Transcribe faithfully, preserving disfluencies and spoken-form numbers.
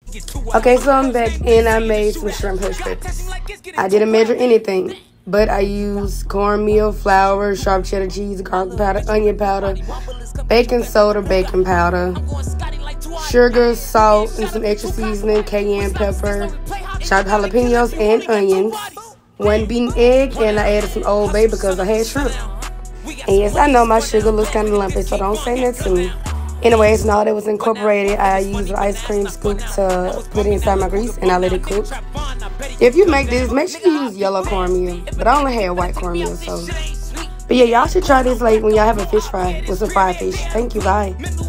Okay, so I'm back and I made some shrimp hush puppies. I didn't measure anything, but I used cornmeal, flour, sharp cheddar cheese, garlic powder, onion powder, baking soda, baking powder, sugar, salt, and some extra seasoning, cayenne pepper, chopped jalapenos, and onions. One beaten egg, and I added some Old Bay because I had shrimp. And yes, I know my sugar looks kind of lumpy, so don't say that to me. Anyways, now that was incorporated, I used an ice cream scoop to put it inside my grease, and I let it cook. If you make this, make sure you use yellow cornmeal, but I only had white cornmeal, so. But yeah, y'all should try this like when y'all have a fish fry with some fried fish. Thank you, bye.